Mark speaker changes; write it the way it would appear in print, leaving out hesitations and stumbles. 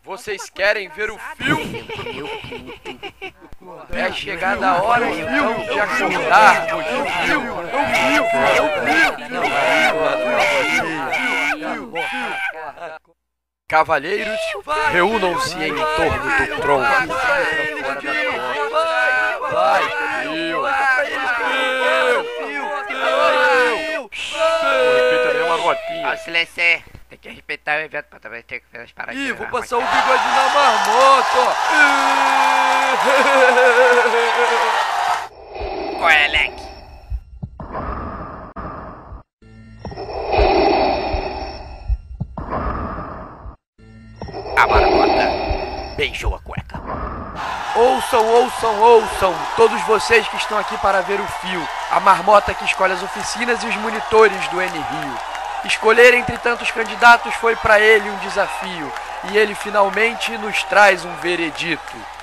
Speaker 1: Vocês querem ver o filme? É chegada a hora então de acordarmos. Cavalheiros, reúnam-se em torno do trono. Vai, respeita nem uma gotinha.
Speaker 2: Ó, silêncio. Tem que respeitar o evento pra também ter que fazer as paradas.
Speaker 1: Ih, vou passar o bigode na marmota.
Speaker 2: Qual é, leque? A marmota beijou a cueca.
Speaker 1: Ouçam, todos vocês que estão aqui para ver o fio, a marmota que escolhe as oficinas e os monitores do N-Rio. Escolher entre tantos candidatos foi para ele um desafio, e ele finalmente nos traz um veredito.